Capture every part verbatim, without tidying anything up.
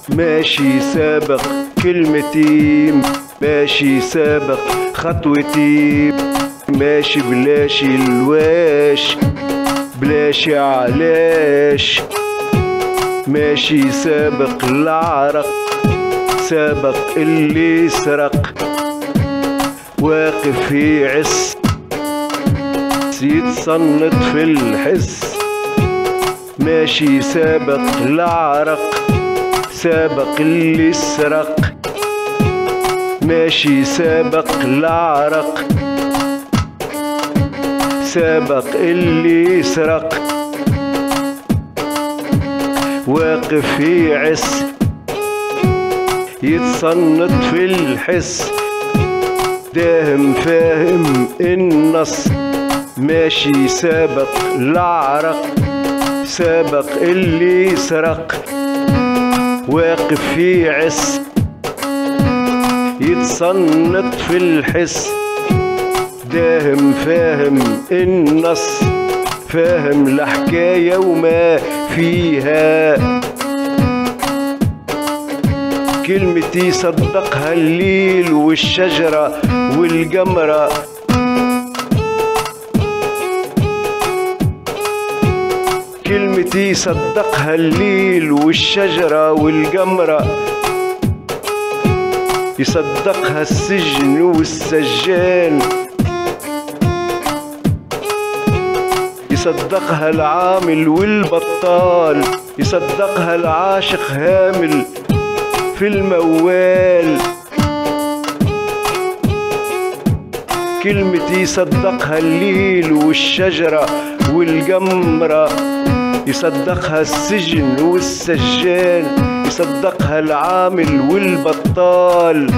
ماشي سابق كلمتي، ماشي سابق خطوتي، ماشي بلاش الواش بلاش علاش، ماشي سابق العرق سابق اللي سرق، واقف في عس يتصنت في الحس، ماشي سابق العرق سابق اللي سرق، ماشي سابق العرق سابق اللي سرق، واقف في عس يتصنت في الحس، داهم فاهم النص، ماشي سابق العرق سابق اللي سرق، واقف في عس يتصنت في الحس، داهم فاهم النص، فاهم الحكاية وما فيها، كلمتي صدقها الليل والشجرة والقمرة، كلمتي صدقها الليل والشجرة والقمرة، يصدقها السجن والسجان، يصدقها العامل والبطال، يصدقها العاشق هامل في الموال، كلمتي صدقها الليل والشجرة والقمرة، يصدقها السجن والسجان، يصدقها العامل والبطال،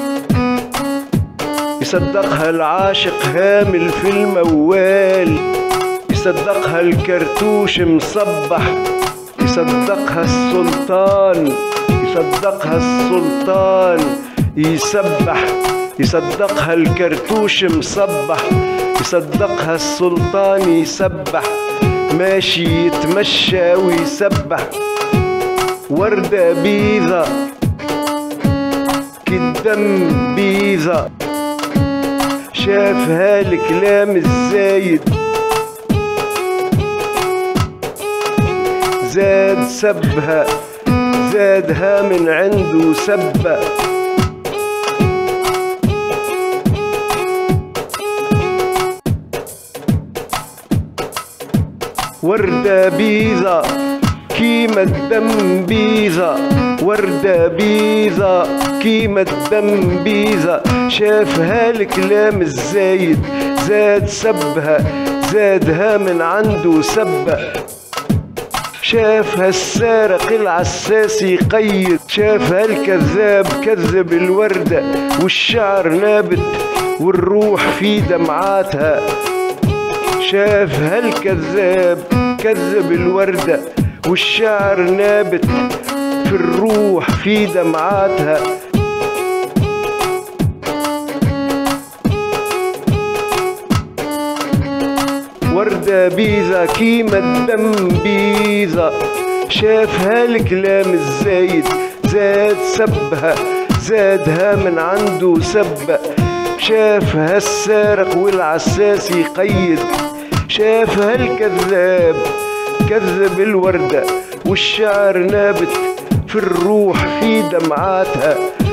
يصدقها العاشق هامل في الموال، يصدقها الكرتوش مصبح، يصدقها السلطان، يصدقها السلطان يسبح، يصدقها الكرتوش مصبح، يصدقها السلطان يسبح، ماشي يتمشى ويسبح، وردة بيضة كالدم بيضة، شافها الكلام الزايد زاد سبها، زادها من عنده سبة، وردة بيضة كيما الدم بيضة، وردة بيضة كيما الدم بيضة، شافها الكلام الزايد زاد سبها، زادها من عنده سبة، شافها السارق العساس يقيد، شافها الكذاب كذب الوردة والشعر نابت والروح في دمعاتها، شافها الكذاب كذب الوردة والشعر نابت في الروح في دمعاتها، وردة بيضة كيما الدم بيضة، شافها الكلام الزايد زاد سبها، زادها من عنده سبة، شافها السارق والعساس يقيد، شافها الكذاب كذب الوردة والشعر نابت في الروح في دمعاتها،